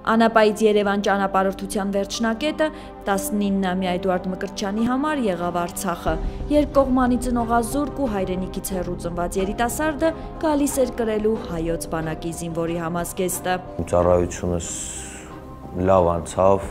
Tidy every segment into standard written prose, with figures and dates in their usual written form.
Անապայից Երևան ճանապարհորդության վերջնակետը 19-ամյա Էդուարդ Մկրտչյանի համար եղավ Արցախը, երբ կողմանի ծնողազուրկ ու հայրենիքից հեռու ծնված երիտասարդը գալիս էր կրելու հայոց բանակի զինվորի համազգեստը։ Ծառայությունս լավ անցավ,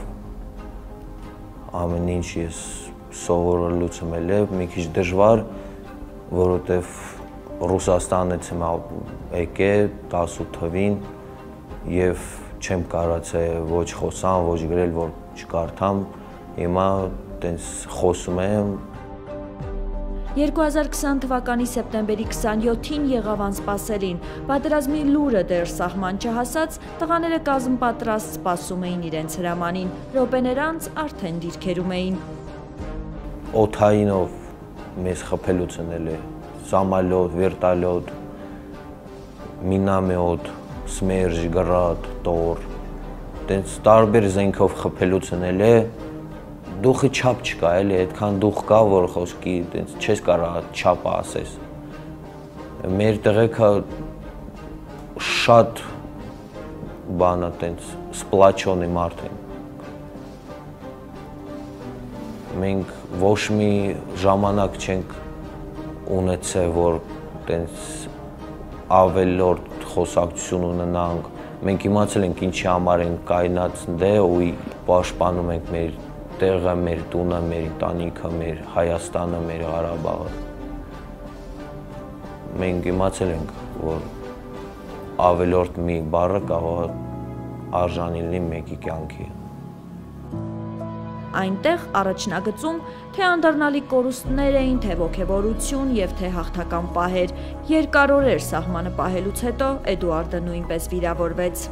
ամեն ինչ ես սովորելուց եմ մի քիչ դժվար, որովհետև Ռուսաստանից եմ եկել 18 թվին եւ չեմ կարացել ոչ խոսամ, ոչ գրել, որ չկարդամ, հիմա տենց խոսում եմ։ 2020 թվականի սեպտեմբերի 27-ին եղավ անսպասելին, պատերազմի լուրը դեռ սահման չհասած, տղաները կազմ պատրաստ սպասում էին իրենց հրամանին, րոպեներ անց արդեն դիրքերում էին։ Օդայինով մեզ խփելուց ընել է, սամալյոտ, վերտալյոտ, մինամեոտ, Սմերժ, Գրադ, Տոր, տենց տարբեր զենքով խփելուց ընել է, դուխի չափ չկա, էլի, այդքան դուխ կա, որ խոսքի տենց չես կարող չափը ասես։ Մեր տղեկը շատ բանը տենց սպլաչոնի մարդ են։ Մենք ոչ մի ժամանակ չենք ունեցել, որ տենց ավելորդ խոսակցություն ունենանք, մենք իմացել ենք ինչի համար ենք կայնած դե ու պաշտպանում ենք մեր տեղը, մեր տունը, մեր ընտանիքը, մեր Հայաստանը, մեր Ղարաբաղը։ Մենք իմացել ենք, որ ավելորդ մի բառը կարող է արժանի լինի մեկի կյանքի։ Այնտեղ առաջնագծում թե անդառնալի կորուստներ էին, թե ոգևորություն և թե հաղթական պահեր, երկար օրեր սահմանը պահելուց հետո Էդուարդը նույնպես վիրավորվեց։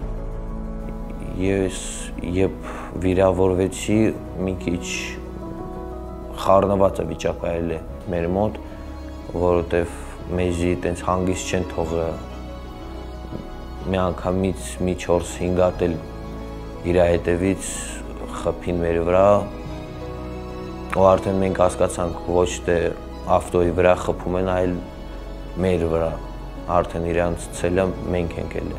Ես երբ վիրավորվեցի, մի քիչ խառնված վիճակայել է մեր մոտ, որովհետև մեզի տենց հանգիստ չեն թողել, մի անգամից մի 4-5 հատ էլ իր հետևից խփին մեր վրա, ու արդեն մենք հասկացանք ոչ թե ավտոյի վրա խփում են, այլ մեր վրա, արդեն իրանց ցելը մենք ենք ելել։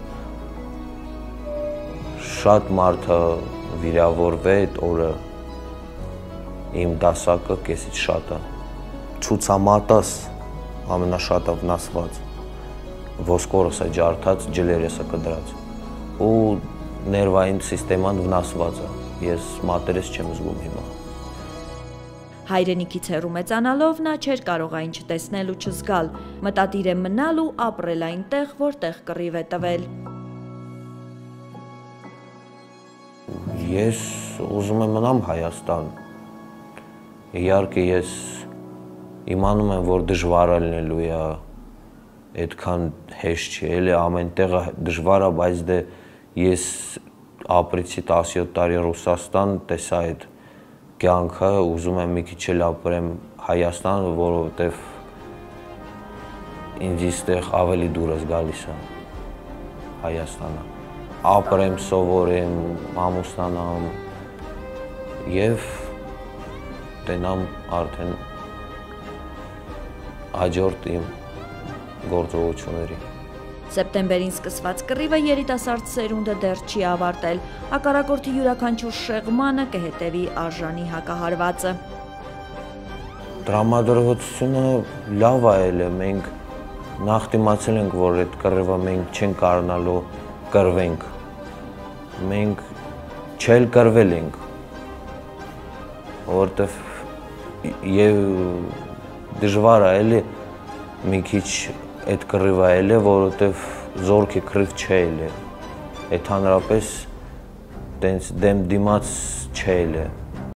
Շատ մարդը վիրավորվե այդ օրը, իմ դասակը կեսից շատը, ցուցամատս ամենաշատը վնասված, ոսկորս է ջարդած, ջլերս է կդրած, ու ներվային սիստեման վնասված է, ես մատերս չեմ զգում հիմա։ Հայրենիքից հեռու մեծանալով նա չէր կարող այն չտեսնել ու չզգալ, մտադիր է մնալ ու ապրել այնտեղ, որտեղ կռիվ է տվել։ Ես ուզում եմ մնամ Հայաստան, իհարկե ես իմանում եմ, որ դժվար է լինելու է, այդքան հեշտ չի, էլի ամեն տեղը դժվար է, բայց դե ես ապրեցի 17 տարի Ռուսաստան, տեսա այդ կյանքը, ուզում եմ մի քիչ էլ ապրեմ Հայաստան, որովհետև ինձ այստեղ ավելի դուրս գալիս է Հայաստանը։ Ապրեմ, սովորեմ, ամուսնանամ և տենամ արդեն հաջորդ իմ գործողությունների։ Սեպտեմբերին սկսված կռիվը երիտասարդ սերունդը դեռ չի ավարտել, հակառակորդի յուրաքանչյուր շեղմանը կհետևի արժանի հակահարվածը։ Տրամադրվածությունը լավ է, մենք նախ դիմացել ենք, որ այդ կռիվը մենք չենք կարողանալու կռվենք, մենք չել կռվել ենք, որովհետև և դժվար է, էլի մի քիչ այդ կռիվը էլ է, որովհետև զորքի կռիվ չէ էլ է, այդ հանրապես տենց դեմ դիմաց չէ էլ է։